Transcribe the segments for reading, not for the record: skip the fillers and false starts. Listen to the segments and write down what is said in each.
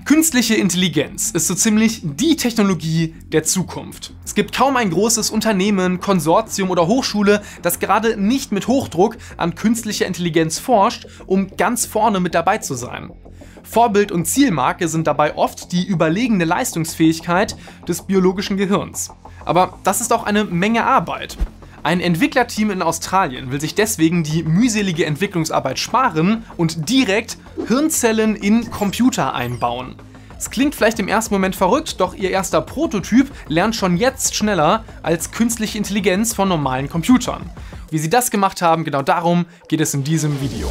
Künstliche Intelligenz ist so ziemlich die Technologie der Zukunft. Es gibt kaum ein großes Unternehmen, Konsortium oder Hochschule, das gerade nicht mit Hochdruck an künstlicher Intelligenz forscht, um ganz vorne mit dabei zu sein. Vorbild und Zielmarke sind dabei oft die überlegene Leistungsfähigkeit des biologischen Gehirns. Aber das ist auch eine Menge Arbeit. Ein Entwicklerteam in Australien will sich deswegen die mühselige Entwicklungsarbeit sparen und direkt Hirnzellen in Computer einbauen. Es klingt vielleicht im ersten Moment verrückt, doch ihr erster Prototyp lernt schon jetzt schneller als künstliche Intelligenz von normalen Computern. Wie sie das gemacht haben, genau darum geht es in diesem Video.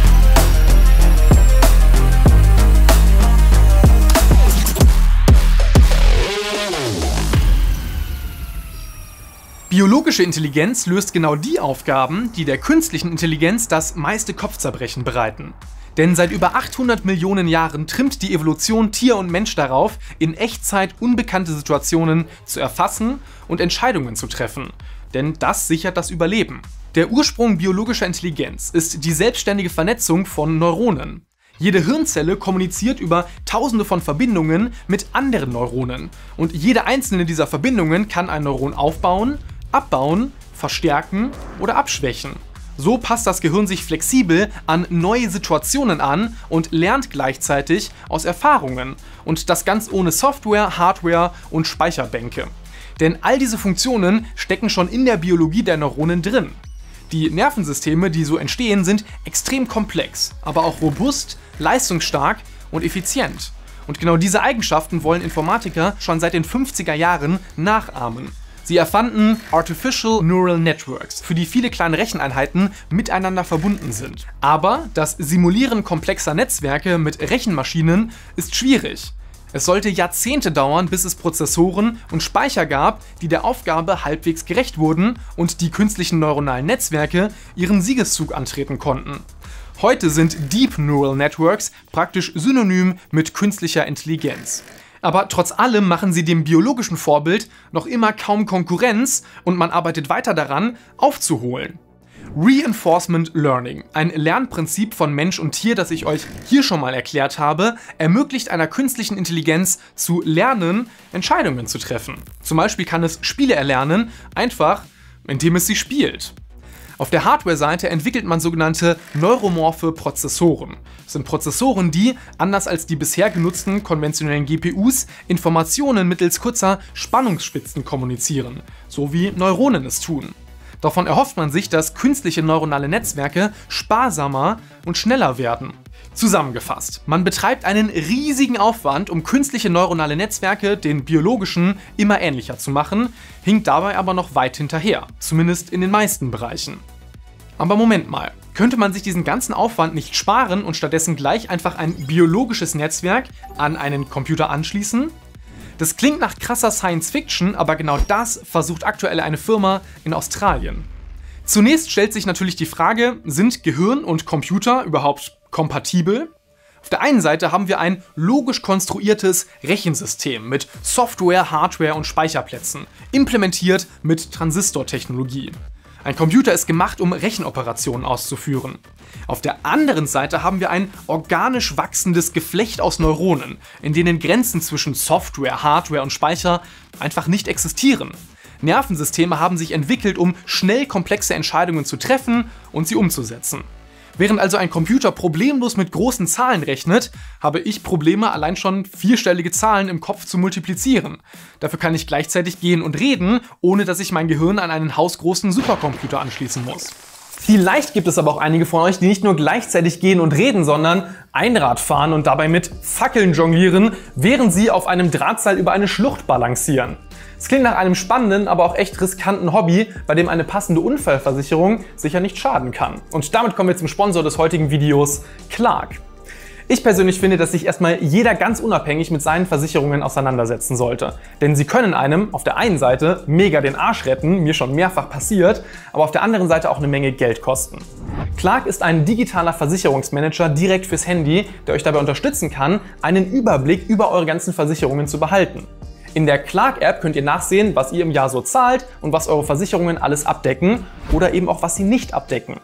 Biologische Intelligenz löst genau die Aufgaben, die der künstlichen Intelligenz das meiste Kopfzerbrechen bereiten. Denn seit über 800 Millionen Jahren trimmt die Evolution Tier und Mensch darauf, in Echtzeit unbekannte Situationen zu erfassen und Entscheidungen zu treffen. Denn das sichert das Überleben. Der Ursprung biologischer Intelligenz ist die selbstständige Vernetzung von Neuronen. Jede Hirnzelle kommuniziert über Tausende von Verbindungen mit anderen Neuronen. Und jede einzelne dieser Verbindungen kann ein Neuron aufbauen, abbauen, verstärken oder abschwächen. So passt das Gehirn sich flexibel an neue Situationen an und lernt gleichzeitig aus Erfahrungen. Und das ganz ohne Software, Hardware und Speicherbänke. Denn all diese Funktionen stecken schon in der Biologie der Neuronen drin. Die Nervensysteme, die so entstehen, sind extrem komplex, aber auch robust, leistungsstark und effizient. Und genau diese Eigenschaften wollen Informatiker schon seit den 50er Jahren nachahmen. Sie erfanden Artificial Neural Networks, für die viele kleine Recheneinheiten miteinander verbunden sind. Aber das Simulieren komplexer Netzwerke mit Rechenmaschinen ist schwierig. Es sollte Jahrzehnte dauern, bis es Prozessoren und Speicher gab, die der Aufgabe halbwegs gerecht wurden und die künstlichen neuronalen Netzwerke ihren Siegeszug antreten konnten. Heute sind Deep Neural Networks praktisch synonym mit künstlicher Intelligenz. Aber trotz allem machen sie dem biologischen Vorbild noch immer kaum Konkurrenz und man arbeitet weiter daran, aufzuholen. Reinforcement Learning, ein Lernprinzip von Mensch und Tier, das ich euch hier schon mal erklärt habe, ermöglicht einer künstlichen Intelligenz zu lernen, Entscheidungen zu treffen. Zum Beispiel kann es Spiele erlernen, einfach indem es sie spielt. Auf der Hardware-Seite entwickelt man sogenannte neuromorphe Prozessoren. Das sind Prozessoren, die, anders als die bisher genutzten konventionellen GPUs, Informationen mittels kurzer Spannungsspitzen kommunizieren, so wie Neuronen es tun. Davon erhofft man sich, dass künstliche neuronale Netzwerke sparsamer und schneller werden. Zusammengefasst, man betreibt einen riesigen Aufwand, um künstliche neuronale Netzwerke den biologischen immer ähnlicher zu machen, hinkt dabei aber noch weit hinterher, zumindest in den meisten Bereichen. Aber Moment mal, könnte man sich diesen ganzen Aufwand nicht sparen und stattdessen gleich einfach ein biologisches Netzwerk an einen Computer anschließen? Das klingt nach krasser Science Fiction, aber genau das versucht aktuell eine Firma in Australien. Zunächst stellt sich natürlich die Frage, sind Gehirn und Computer überhaupt kompatibel? Auf der einen Seite haben wir ein logisch konstruiertes Rechensystem mit Software, Hardware und Speicherplätzen, implementiert mit Transistortechnologie. Ein Computer ist gemacht, um Rechenoperationen auszuführen. Auf der anderen Seite haben wir ein organisch wachsendes Geflecht aus Neuronen, in denen Grenzen zwischen Software, Hardware und Speicher einfach nicht existieren. Nervensysteme haben sich entwickelt, um schnell komplexe Entscheidungen zu treffen und sie umzusetzen. Während also ein Computer problemlos mit großen Zahlen rechnet, habe ich Probleme, allein schon vierstellige Zahlen im Kopf zu multiplizieren. Dafür kann ich gleichzeitig gehen und reden, ohne dass ich mein Gehirn an einen hausgroßen Supercomputer anschließen muss. Vielleicht gibt es aber auch einige von euch, die nicht nur gleichzeitig gehen und reden, sondern Einrad fahren und dabei mit Fackeln jonglieren, während sie auf einem Drahtseil über eine Schlucht balancieren. Es klingt nach einem spannenden, aber auch echt riskanten Hobby, bei dem eine passende Unfallversicherung sicher nicht schaden kann. Und damit kommen wir zum Sponsor des heutigen Videos, Clark. Ich persönlich finde, dass sich erstmal jeder ganz unabhängig mit seinen Versicherungen auseinandersetzen sollte. Denn sie können einem auf der einen Seite mega den Arsch retten, mir schon mehrfach passiert, aber auf der anderen Seite auch eine Menge Geld kosten. Clark ist ein digitaler Versicherungsmanager direkt fürs Handy, der euch dabei unterstützen kann, einen Überblick über eure ganzen Versicherungen zu behalten. In der Clark-App könnt ihr nachsehen, was ihr im Jahr so zahlt und was eure Versicherungen alles abdecken oder eben auch was sie nicht abdecken.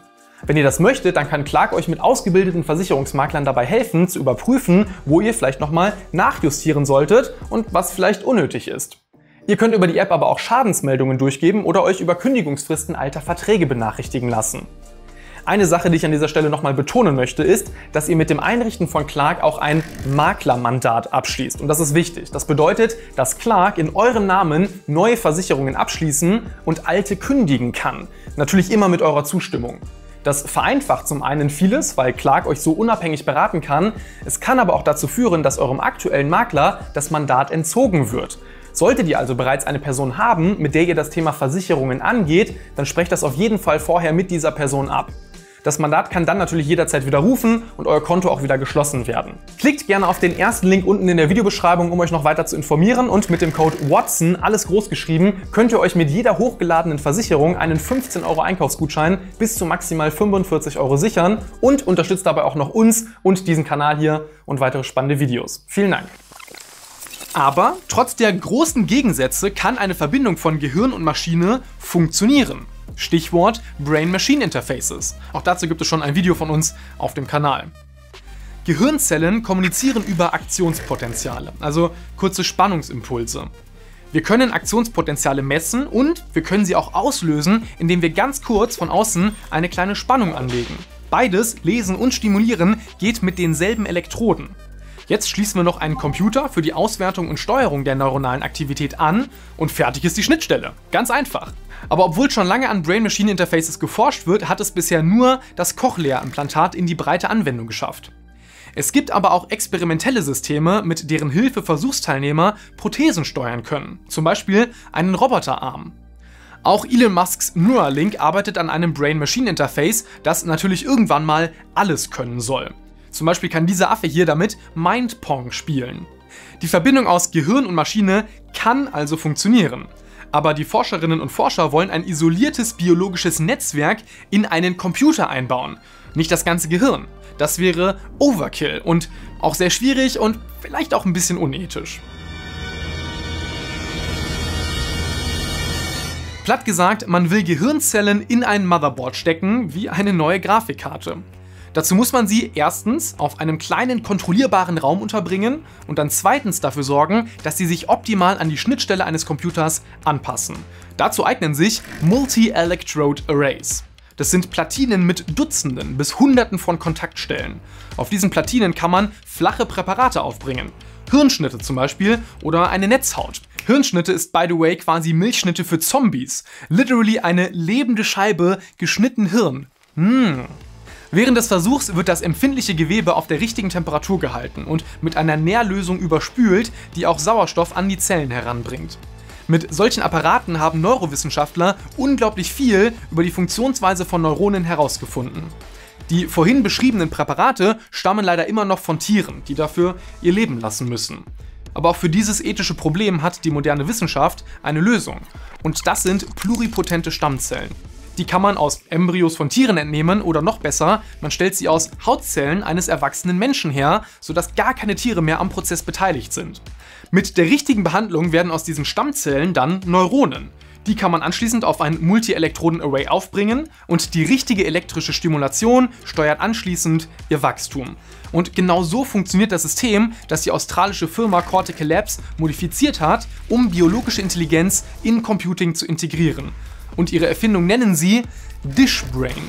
Wenn ihr das möchtet, dann kann Clark euch mit ausgebildeten Versicherungsmaklern dabei helfen, zu überprüfen, wo ihr vielleicht nochmal nachjustieren solltet und was vielleicht unnötig ist. Ihr könnt über die App aber auch Schadensmeldungen durchgeben oder euch über Kündigungsfristen alter Verträge benachrichtigen lassen. Eine Sache, die ich an dieser Stelle nochmal betonen möchte, ist, dass ihr mit dem Einrichten von Clark auch ein Maklermandat abschließt. Und das ist wichtig. Das bedeutet, dass Clark in eurem Namen neue Versicherungen abschließen und alte kündigen kann. Natürlich immer mit eurer Zustimmung. Das vereinfacht zum einen vieles, weil Clark euch so unabhängig beraten kann. Es kann aber auch dazu führen, dass eurem aktuellen Makler das Mandat entzogen wird. Solltet ihr also bereits eine Person haben, mit der ihr das Thema Versicherungen angeht, dann sprecht das auf jeden Fall vorher mit dieser Person ab. Das Mandat kann dann natürlich jederzeit widerrufen und euer Konto auch wieder geschlossen werden. Klickt gerne auf den ersten Link unten in der Videobeschreibung, um euch noch weiter zu informieren, und mit dem Code WATSON, alles groß geschrieben, könnt ihr euch mit jeder hochgeladenen Versicherung einen 15 € Einkaufsgutschein bis zu maximal 45 € sichern und unterstützt dabei auch noch uns und diesen Kanal hier und weitere spannende Videos. Vielen Dank! Aber trotz der großen Gegensätze kann eine Verbindung von Gehirn und Maschine funktionieren. Stichwort Brain-Machine Interfaces. Auch dazu gibt es schon ein Video von uns auf dem Kanal. Gehirnzellen kommunizieren über Aktionspotenziale, also kurze Spannungsimpulse. Wir können Aktionspotenziale messen und wir können sie auch auslösen, indem wir ganz kurz von außen eine kleine Spannung anlegen. Beides, Lesen und Stimulieren, geht mit denselben Elektroden. Jetzt schließen wir noch einen Computer für die Auswertung und Steuerung der neuronalen Aktivität an und fertig ist die Schnittstelle. Ganz einfach. Aber obwohl schon lange an Brain-Machine Interfaces geforscht wird, hat es bisher nur das Cochlea-Implantat in die breite Anwendung geschafft. Es gibt aber auch experimentelle Systeme, mit deren Hilfe Versuchsteilnehmer Prothesen steuern können, zum Beispiel einen Roboterarm. Auch Elon Musks Neuralink arbeitet an einem Brain-Machine Interface, das natürlich irgendwann mal alles können soll. Zum Beispiel kann dieser Affe hier damit Mind-Pong spielen. Die Verbindung aus Gehirn und Maschine kann also funktionieren. Aber die Forscherinnen und Forscher wollen ein isoliertes biologisches Netzwerk in einen Computer einbauen. Nicht das ganze Gehirn. Das wäre Overkill und auch sehr schwierig und vielleicht auch ein bisschen unethisch. Platt gesagt, man will Gehirnzellen in ein Motherboard stecken, wie eine neue Grafikkarte. Dazu muss man sie erstens auf einem kleinen kontrollierbaren Raum unterbringen und dann zweitens dafür sorgen, dass sie sich optimal an die Schnittstelle eines Computers anpassen. Dazu eignen sich Multi-Electrode Arrays. Das sind Platinen mit Dutzenden bis Hunderten von Kontaktstellen. Auf diesen Platinen kann man flache Präparate aufbringen. Hirnschnitte zum Beispiel oder eine Netzhaut. Hirnschnitte ist by the way quasi Milchschnitte für Zombies. Literally eine lebende Scheibe geschnitten Hirn. Während des Versuchs wird das empfindliche Gewebe auf der richtigen Temperatur gehalten und mit einer Nährlösung überspült, die auch Sauerstoff an die Zellen heranbringt. Mit solchen Apparaten haben Neurowissenschaftler unglaublich viel über die Funktionsweise von Neuronen herausgefunden. Die vorhin beschriebenen Präparate stammen leider immer noch von Tieren, die dafür ihr Leben lassen müssen. Aber auch für dieses ethische Problem hat die moderne Wissenschaft eine Lösung. Und das sind pluripotente Stammzellen. Die kann man aus Embryos von Tieren entnehmen oder noch besser, man stellt sie aus Hautzellen eines erwachsenen Menschen her, sodass gar keine Tiere mehr am Prozess beteiligt sind. Mit der richtigen Behandlung werden aus diesen Stammzellen dann Neuronen. Die kann man anschließend auf ein Multi-Elektroden-Array aufbringen und die richtige elektrische Stimulation steuert anschließend ihr Wachstum. Und genau so funktioniert das System, das die australische Firma Cortical Labs modifiziert hat, um biologische Intelligenz in Computing zu integrieren. Und ihre Erfindung nennen sie Dishbrain.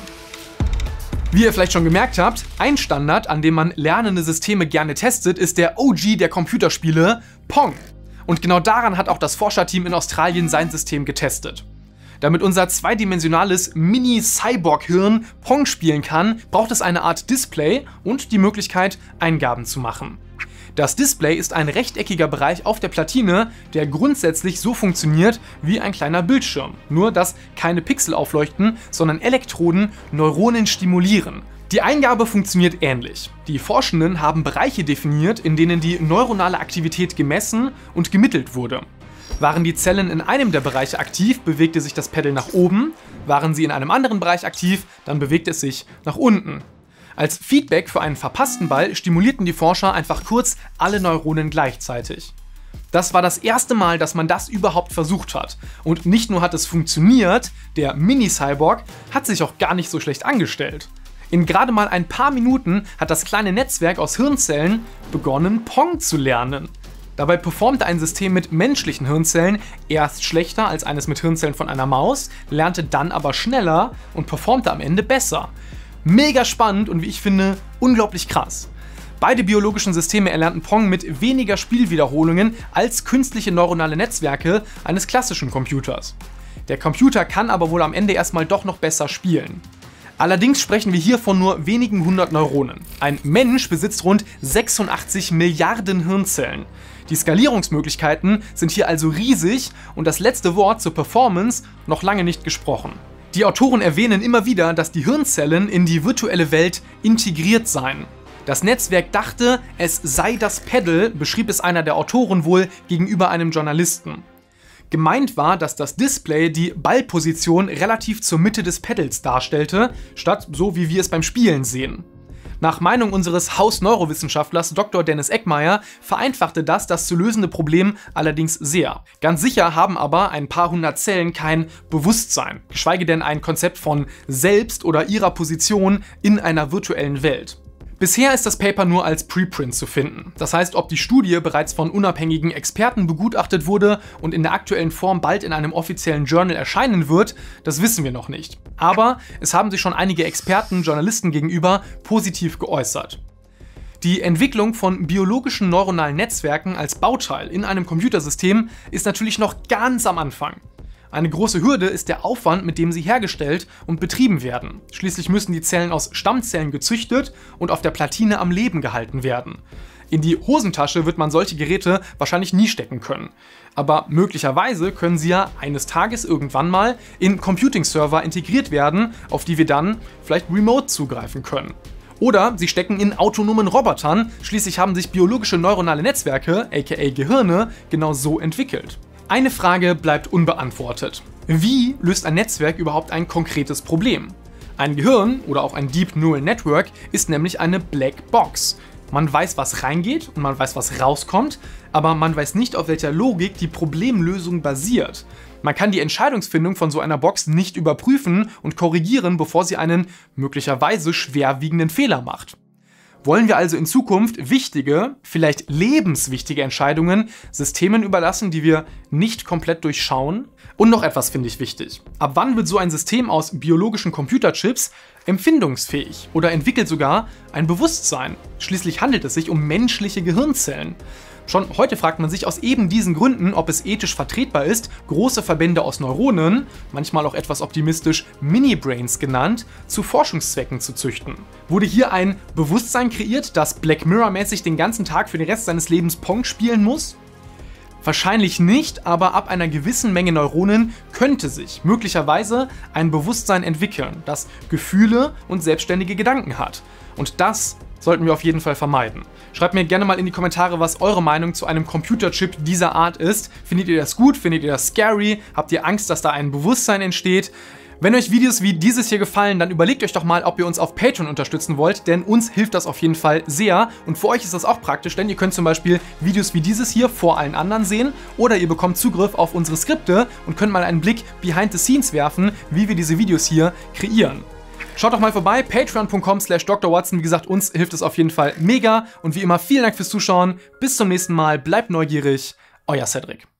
Wie ihr vielleicht schon gemerkt habt, ein Standard, an dem man lernende Systeme gerne testet, ist der OG der Computerspiele, Pong. Und genau daran hat auch das Forscherteam in Australien sein System getestet. Damit unser zweidimensionales Mini-Cyborg-Hirn Pong spielen kann, braucht es eine Art Display und die Möglichkeit, Eingaben zu machen. Das Display ist ein rechteckiger Bereich auf der Platine, der grundsätzlich so funktioniert wie ein kleiner Bildschirm. Nur, dass keine Pixel aufleuchten, sondern Elektroden Neuronen stimulieren. Die Eingabe funktioniert ähnlich. Die Forschenden haben Bereiche definiert, in denen die neuronale Aktivität gemessen und gemittelt wurde. Waren die Zellen in einem der Bereiche aktiv, bewegte sich das Pedal nach oben. Waren sie in einem anderen Bereich aktiv, dann bewegte es sich nach unten. Als Feedback für einen verpassten Ball stimulierten die Forscher einfach kurz alle Neuronen gleichzeitig. Das war das erste Mal, dass man das überhaupt versucht hat. Und nicht nur hat es funktioniert, der Mini-Cyborg hat sich auch gar nicht so schlecht angestellt. In gerade mal ein paar Minuten hat das kleine Netzwerk aus Hirnzellen begonnen, Pong zu lernen. Dabei performte ein System mit menschlichen Hirnzellen erst schlechter als eines mit Hirnzellen von einer Maus, lernte dann aber schneller und performte am Ende besser. Mega spannend und wie ich finde, unglaublich krass. Beide biologischen Systeme erlernten Pong mit weniger Spielwiederholungen als künstliche neuronale Netzwerke eines klassischen Computers. Der Computer kann aber wohl am Ende erstmal doch noch besser spielen. Allerdings sprechen wir hier von nur wenigen hundert Neuronen. Ein Mensch besitzt rund 86 Milliarden Hirnzellen. Die Skalierungsmöglichkeiten sind hier also riesig und das letzte Wort zur Performance noch lange nicht gesprochen. Die Autoren erwähnen immer wieder, dass die Hirnzellen in die virtuelle Welt integriert seien. Das Netzwerk dachte, es sei das Paddle, beschrieb es einer der Autoren wohl gegenüber einem Journalisten. Gemeint war, dass das Display die Ballposition relativ zur Mitte des Paddles darstellte, statt so wie wir es beim Spielen sehen. Nach Meinung unseres Haus-Neurowissenschaftlers Dr. Dennis Eckmeyer vereinfachte das zu lösende Problem allerdings sehr. Ganz sicher haben aber ein paar hundert Zellen kein Bewusstsein, geschweige denn ein Konzept von Selbst oder ihrer Position in einer virtuellen Welt. Bisher ist das Paper nur als Preprint zu finden. Das heißt, ob die Studie bereits von unabhängigen Experten begutachtet wurde und in der aktuellen Form bald in einem offiziellen Journal erscheinen wird, das wissen wir noch nicht. Aber es haben sich schon einige Experten Journalisten gegenüber positiv geäußert. Die Entwicklung von biologischen neuronalen Netzwerken als Bauteil in einem Computersystem ist natürlich noch ganz am Anfang. Eine große Hürde ist der Aufwand, mit dem sie hergestellt und betrieben werden. Schließlich müssen die Zellen aus Stammzellen gezüchtet und auf der Platine am Leben gehalten werden. In die Hosentasche wird man solche Geräte wahrscheinlich nie stecken können. Aber möglicherweise können sie ja eines Tages irgendwann mal in Computing-Server integriert werden, auf die wir dann vielleicht remote zugreifen können. Oder sie stecken in autonomen Robotern, schließlich haben sich biologische neuronale Netzwerke, aka Gehirne, genau so entwickelt. Eine Frage bleibt unbeantwortet. Wie löst ein Netzwerk überhaupt ein konkretes Problem? Ein Gehirn oder auch ein Deep Neural Network ist nämlich eine Black Box. Man weiß, was reingeht und man weiß, was rauskommt, aber man weiß nicht, auf welcher Logik die Problemlösung basiert. Man kann die Entscheidungsfindung von so einer Box nicht überprüfen und korrigieren, bevor sie einen möglicherweise schwerwiegenden Fehler macht. Wollen wir also in Zukunft wichtige, vielleicht lebenswichtige Entscheidungen Systemen überlassen, die wir nicht komplett durchschauen? Und noch etwas finde ich wichtig. Ab wann wird so ein System aus biologischen Computerchips empfindungsfähig oder entwickelt sogar ein Bewusstsein? Schließlich handelt es sich um menschliche Gehirnzellen. Schon heute fragt man sich aus eben diesen Gründen, ob es ethisch vertretbar ist, große Verbände aus Neuronen, manchmal auch etwas optimistisch Mini-Brains genannt, zu Forschungszwecken zu züchten. Wurde hier ein Bewusstsein kreiert, das Black Mirror-mäßig den ganzen Tag für den Rest seines Lebens Pong spielen muss? Wahrscheinlich nicht, aber ab einer gewissen Menge Neuronen könnte sich möglicherweise ein Bewusstsein entwickeln, das Gefühle und selbstständige Gedanken hat. Und das sollten wir auf jeden Fall vermeiden. Schreibt mir gerne mal in die Kommentare, was eure Meinung zu einem Computerchip dieser Art ist. Findet ihr das gut? Findet ihr das scary? Habt ihr Angst, dass da ein Bewusstsein entsteht? Wenn euch Videos wie dieses hier gefallen, dann überlegt euch doch mal, ob ihr uns auf Patreon unterstützen wollt, denn uns hilft das auf jeden Fall sehr und für euch ist das auch praktisch, denn ihr könnt zum Beispiel Videos wie dieses hier vor allen anderen sehen oder ihr bekommt Zugriff auf unsere Skripte und könnt mal einen Blick behind the scenes werfen, wie wir diese Videos hier kreieren. Schaut doch mal vorbei, patreon.com/Dr. Watson. Wie gesagt, uns hilft es auf jeden Fall mega. Und wie immer, vielen Dank fürs Zuschauen. Bis zum nächsten Mal. Bleibt neugierig. Euer Cedric.